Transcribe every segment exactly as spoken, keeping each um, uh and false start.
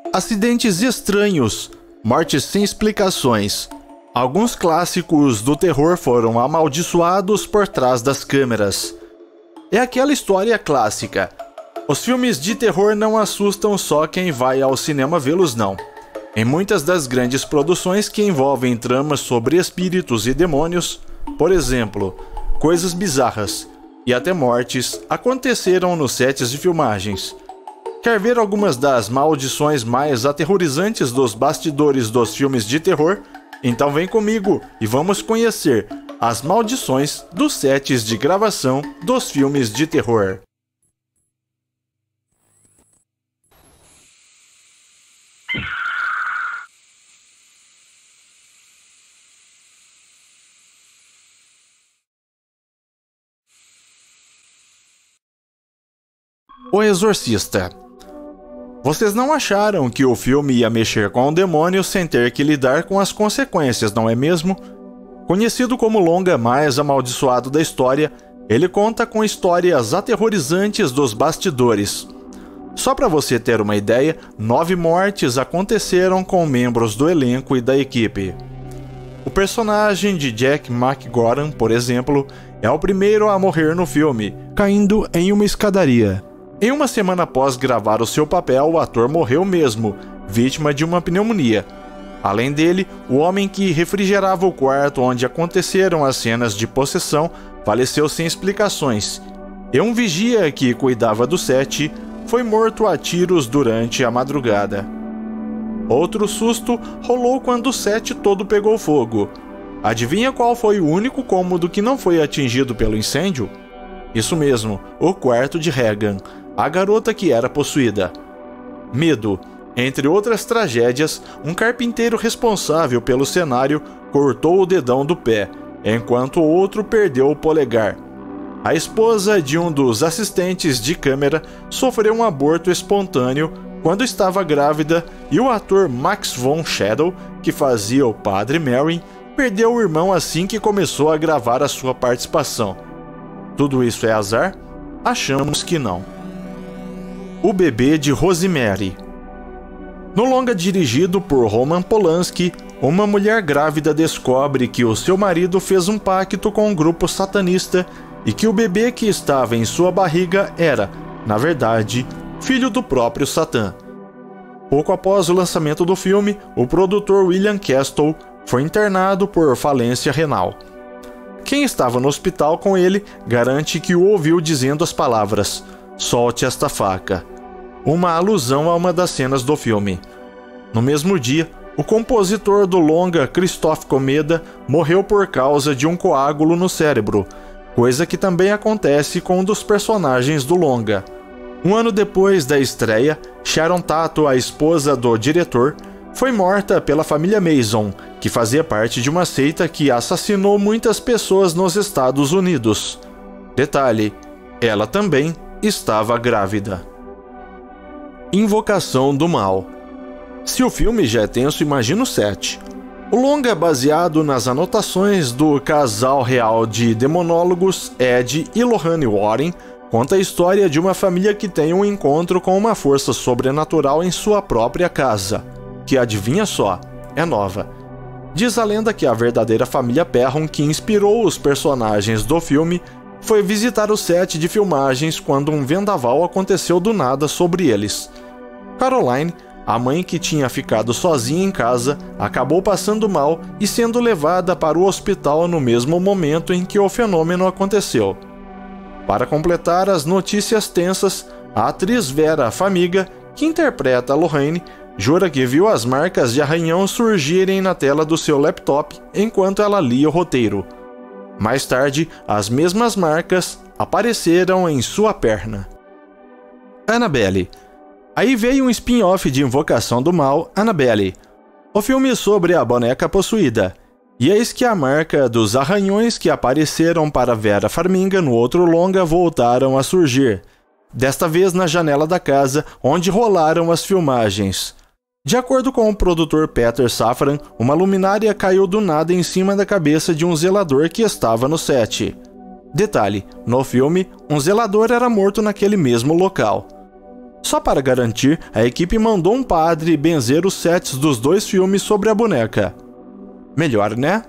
Acidentes estranhos, mortes sem explicações. Alguns clássicos do terror foram amaldiçoados por trás das câmeras. É aquela história clássica. Os filmes de terror não assustam só quem vai ao cinema vê-los, não. Em muitas das grandes produções que envolvem tramas sobre espíritos e demônios, por exemplo, coisas bizarras e até mortes aconteceram nos sets de filmagens. Quer ver algumas das maldições mais aterrorizantes dos bastidores dos filmes de terror? Então vem comigo e vamos conhecer as maldições dos sets de gravação dos filmes de terror. O Exorcista. Vocês não acharam que o filme ia mexer com o demônio sem ter que lidar com as consequências, não é mesmo? Conhecido como o longa mais amaldiçoado da história, ele conta com histórias aterrorizantes dos bastidores. Só para você ter uma ideia, nove mortes aconteceram com membros do elenco e da equipe. O personagem de Jack McGoran, por exemplo, é o primeiro a morrer no filme, caindo em uma escadaria. Em uma semana após gravar o seu papel, o ator morreu mesmo, vítima de uma pneumonia. Além dele, o homem que refrigerava o quarto onde aconteceram as cenas de possessão faleceu sem explicações. E um vigia que cuidava do set foi morto a tiros durante a madrugada. Outro susto rolou quando o set todo pegou fogo. Adivinha qual foi o único cômodo que não foi atingido pelo incêndio? Isso mesmo, o quarto de Regan, a garota que era possuída. Medo. Entre outras tragédias, um carpinteiro responsável pelo cenário cortou o dedão do pé, enquanto o outro perdeu o polegar. A esposa de um dos assistentes de câmera sofreu um aborto espontâneo quando estava grávida e o ator Max von Sydow, que fazia o Padre Merrin, perdeu o irmão assim que começou a gravar a sua participação. Tudo isso é azar? Achamos que não. O bebê de Rosemary. No longa dirigido por Roman Polanski, uma mulher grávida descobre que o seu marido fez um pacto com um grupo satanista e que o bebê que estava em sua barriga era, na verdade, filho do próprio Satã. Pouco após o lançamento do filme, o produtor William Castle foi internado por falência renal. Quem estava no hospital com ele garante que o ouviu dizendo as palavras "solte esta faca", uma alusão a uma das cenas do filme. No mesmo dia, o compositor do longa Christophe Comeda morreu por causa de um coágulo no cérebro, coisa que também acontece com um dos personagens do longa. Um ano depois da estreia, Sharon Tato, a esposa do diretor, foi morta pela família Mason, que fazia parte de uma seita que assassinou muitas pessoas nos Estados Unidos. Detalhe, ela também estava grávida. Invocação do Mal. Se o filme já é tenso, imagina o set. O longa, baseado nas anotações do casal real de demonólogos Ed e Lorraine Warren, conta a história de uma família que tem um encontro com uma força sobrenatural em sua própria casa, que, adivinha só, é nova. Diz a lenda que a verdadeira família Perron, que inspirou os personagens do filme, foi visitar o set de filmagens quando um vendaval aconteceu do nada sobre eles. Caroline, a mãe que tinha ficado sozinha em casa, acabou passando mal e sendo levada para o hospital no mesmo momento em que o fenômeno aconteceu. Para completar as notícias tensas, a atriz Vera Farmiga, que interpreta a Lorraine, jura que viu as marcas de arranhão surgirem na tela do seu laptop enquanto ela lia o roteiro. Mais tarde, as mesmas marcas apareceram em sua perna. Annabelle. Aí veio um spin-off de Invocação do Mal, Annabelle, o filme sobre a boneca possuída. E eis que a marca dos arranhões que apareceram para Vera Farmiga no outro longa voltaram a surgir, desta vez na janela da casa onde rolaram as filmagens. De acordo com o produtor Peter Safran, uma luminária caiu do nada em cima da cabeça de um zelador que estava no set. Detalhe, no filme, um zelador era morto naquele mesmo local. Só para garantir, a equipe mandou um padre benzer os sets dos dois filmes sobre a boneca. Melhor, né?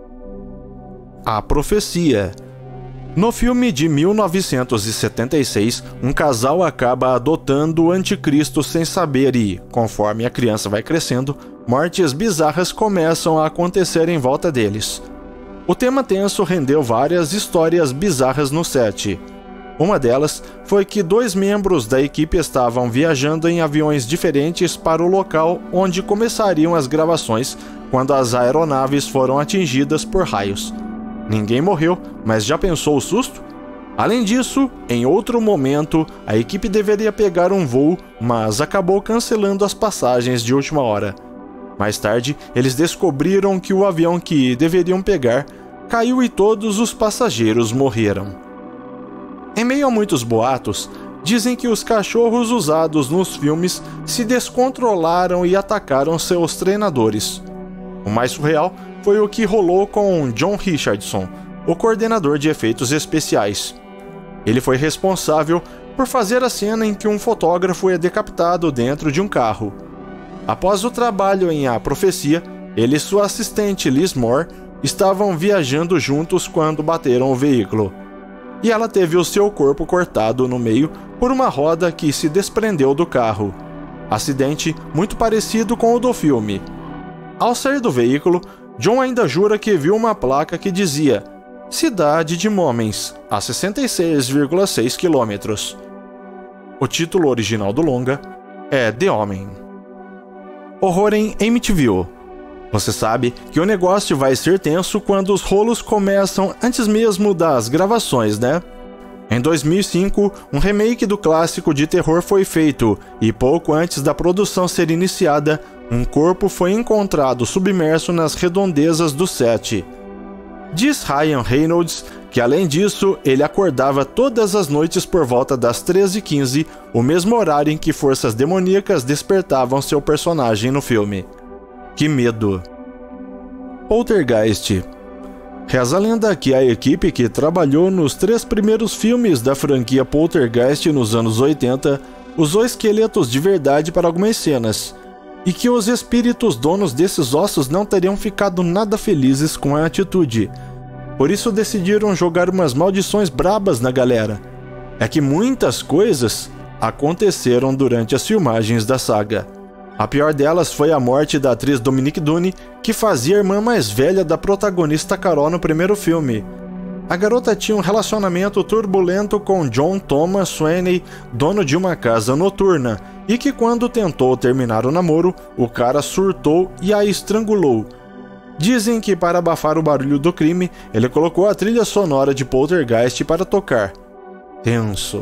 A Profecia. No filme de mil novecentos e setenta e seis, um casal acaba adotando o anticristo sem saber e, conforme a criança vai crescendo, mortes bizarras começam a acontecer em volta deles. O tema tenso rendeu várias histórias bizarras no set. Uma delas foi que dois membros da equipe estavam viajando em aviões diferentes para o local onde começariam as gravações quando as aeronaves foram atingidas por raios. Ninguém morreu, mas já pensou o susto? Além disso, em outro momento, a equipe deveria pegar um voo, mas acabou cancelando as passagens de última hora. Mais tarde, eles descobriram que o avião que deveriam pegar caiu e todos os passageiros morreram. Em meio a muitos boatos, dizem que os cachorros usados nos filmes se descontrolaram e atacaram seus treinadores. O mais surreal foi o que rolou com John Richardson, o coordenador de efeitos especiais. Ele foi responsável por fazer a cena em que um fotógrafo é decapitado dentro de um carro. Após o trabalho em A Profecia, ele e sua assistente Liz Moore estavam viajando juntos quando bateram o veículo. E ela teve o seu corpo cortado no meio por uma roda que se desprendeu do carro. Acidente muito parecido com o do filme. Ao sair do veículo, John ainda jura que viu uma placa que dizia Cidade de Moments, a sessenta e seis vírgula seis quilômetros. O título original do longa é The Homem. Horror em Amityville. Você sabe que o negócio vai ser tenso quando os rolos começam antes mesmo das gravações, né? Em dois mil e cinco, um remake do clássico de terror foi feito, e pouco antes da produção ser iniciada, um corpo foi encontrado submerso nas redondezas do set. Diz Ryan Reynolds que, além disso, ele acordava todas as noites por volta das treze e quinze, o mesmo horário em que forças demoníacas despertavam seu personagem no filme. Que medo! Poltergeist. Reza a lenda que a equipe que trabalhou nos três primeiros filmes da franquia Poltergeist nos anos oitenta usou esqueletos de verdade para algumas cenas, e que os espíritos donos desses ossos não teriam ficado nada felizes com a atitude. Por isso decidiram jogar umas maldições brabas na galera. É que muitas coisas aconteceram durante as filmagens da saga. A pior delas foi a morte da atriz Dominique Dunne, que fazia a irmã mais velha da protagonista Carol no primeiro filme. A garota tinha um relacionamento turbulento com John Thomas Sweeney, dono de uma casa noturna, e que quando tentou terminar o namoro, o cara surtou e a estrangulou. Dizem que para abafar o barulho do crime, ele colocou a trilha sonora de Poltergeist para tocar. Tenso.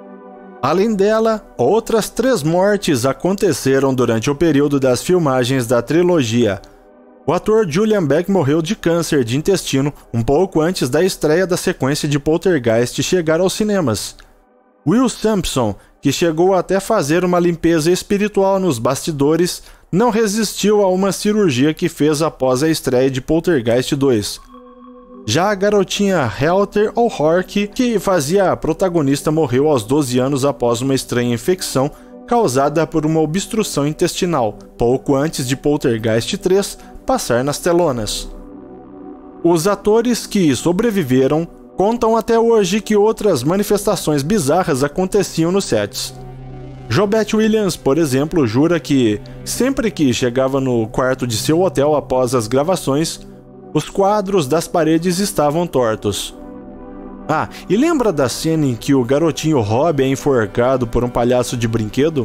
Além dela, outras três mortes aconteceram durante o período das filmagens da trilogia. O ator Julian Beck morreu de câncer de intestino um pouco antes da estreia da sequência de Poltergeist chegar aos cinemas. Will Sampson, que chegou até fazer uma limpeza espiritual nos bastidores, não resistiu a uma cirurgia que fez após a estreia de Poltergeist dois. Já a garotinha Heather O'Rourke, que fazia a protagonista, morreu aos doze anos após uma estranha infecção causada por uma obstrução intestinal, pouco antes de Poltergeist três passar nas telonas. Os atores que sobreviveram contam até hoje que outras manifestações bizarras aconteciam nos sets. Jobette Williams, por exemplo, jura que, sempre que chegava no quarto de seu hotel após as gravações, os quadros das paredes estavam tortos. Ah, e lembra da cena em que o garotinho Rob é enforcado por um palhaço de brinquedo?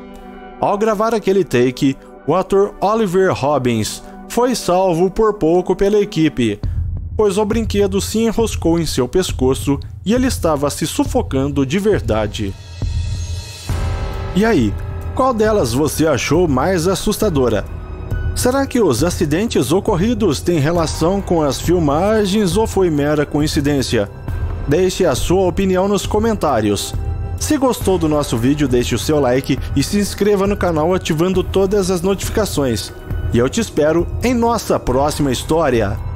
Ao gravar aquele take, o ator Oliver Robbins foi salvo por pouco pela equipe, pois o brinquedo se enroscou em seu pescoço e ele estava se sufocando de verdade. E aí, qual delas você achou mais assustadora? Será que os acidentes ocorridos têm relação com as filmagens ou foi mera coincidência? Deixe a sua opinião nos comentários. Se gostou do nosso vídeo, deixe o seu like e se inscreva no canal ativando todas as notificações. E eu te espero em nossa próxima história.